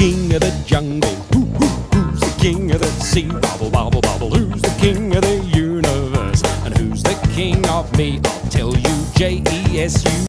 king of the jungle? Who's the king of the sea? Bobble, bobble, bobble. Who's the king of the universe? And who's the king of me? I'll tell you, Jesu.